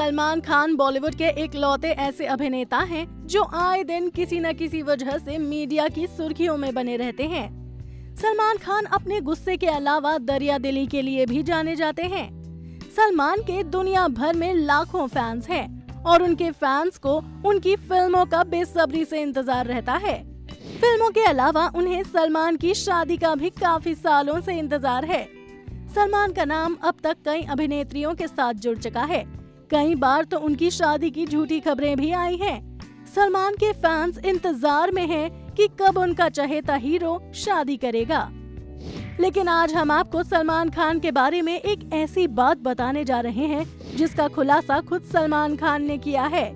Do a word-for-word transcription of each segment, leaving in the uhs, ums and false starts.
सलमान खान बॉलीवुड के इकलौते ऐसे अभिनेता हैं जो आए दिन किसी न किसी वजह से मीडिया की सुर्खियों में बने रहते हैं। सलमान खान अपने गुस्से के अलावा दरिया दिली के लिए भी जाने जाते हैं। सलमान के दुनिया भर में लाखों फैंस हैं और उनके फैंस को उनकी फिल्मों का बेसब्री से इंतजार रहता है। फिल्मों के अलावा उन्हें सलमान की शादी का भी काफी सालों से इंतजार है। सलमान का नाम अब तक कई अभिनेत्रियों के साथ जुड़ चुका है। कई बार तो उनकी शादी की झूठी खबरें भी आई हैं। सलमान के फैंस इंतजार में हैं कि कब उनका चहेता हीरो शादी करेगा। लेकिन आज हम आपको सलमान खान के बारे में एक ऐसी बात बताने जा रहे हैं जिसका खुलासा खुद सलमान खान ने किया है।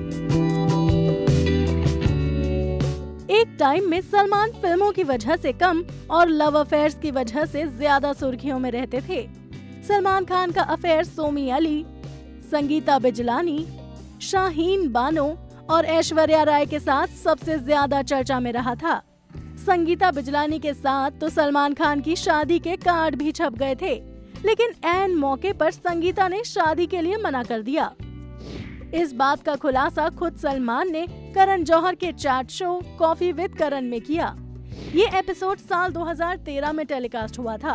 एक टाइम में सलमान फिल्मों की वजह से कम और लव अफेयर्स की वजह से ज्यादा सुर्खियों में रहते थे। सलमान खान का अफेयर सोमी अली, संगीता बिजलानी, शाहीन बानो और ऐश्वर्या राय के साथ सबसे ज्यादा चर्चा में रहा था। संगीता बिजलानी के साथ तो सलमान खान की शादी के कार्ड भी छप गए थे, लेकिन ऐन मौके पर संगीता ने शादी के लिए मना कर दिया। इस बात का खुलासा खुद सलमान ने करण जौहर के chat show coffee with Karan में किया। ये एपिसोड साल दो हज़ार तेरह में टेलीकास्ट हुआ था।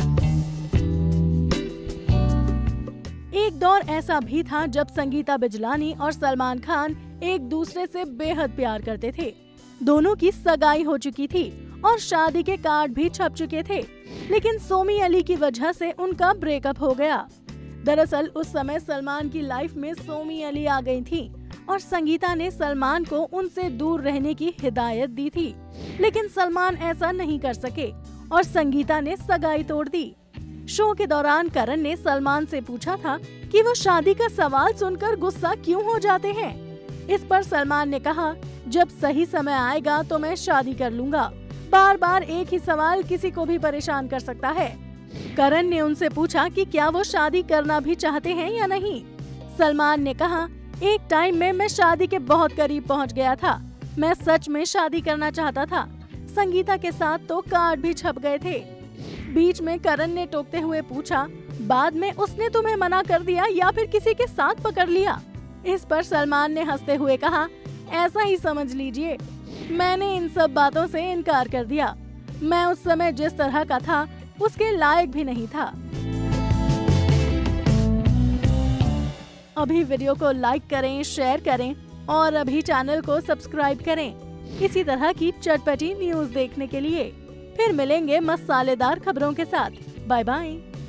एक दौर ऐसा भी था जब संगीता बिजलानी और सलमान खान एक दूसरे से बेहद प्यार करते थे। दोनों की सगाई हो चुकी थी और शादी के कार्ड भी छप चुके थे, लेकिन सोमी अली की वजह से उनका ब्रेकअप हो गया। दरअसल उस समय सलमान की लाइफ में सोमी अली आ गई थी और संगीता ने सलमान को उनसे दूर रहने की हिदायत दी थी, लेकिन सलमान ऐसा नहीं कर सके और संगीता ने सगाई तोड़ दी। शो के दौरान करण ने सलमान से पूछा था कि वो शादी का सवाल सुनकर गुस्सा क्यों हो जाते हैं। इस पर सलमान ने कहा, जब सही समय आएगा तो मैं शादी कर लूंगा। बार बार एक ही सवाल किसी को भी परेशान कर सकता है। करण ने उनसे पूछा कि क्या वो शादी करना भी चाहते हैं या नहीं। सलमान ने कहा, एक टाइम में मैं शादी के बहुत करीब पहुंच गया था। मैं सच में शादी करना चाहता था। संगीता के साथ तो कार्ड भी छप गए थे। बीच में करण ने टोकते हुए पूछा, बाद में उसने तुम्हें मना कर दिया या फिर किसी के साथ पकड़ लिया। इस पर सलमान ने हंसते हुए कहा, ऐसा ही समझ लीजिए, मैंने इन सब बातों से इनकार कर दिया। मैं उस समय जिस तरह का था उसके लायक भी नहीं था। अभी वीडियो को लाइक करें, शेयर करें और अभी चैनल को सब्सक्राइब करें इसी तरह की चटपटी न्यूज देखने के लिए। फिर मिलेंगे मसालेदार खबरों के साथ। Bye bye.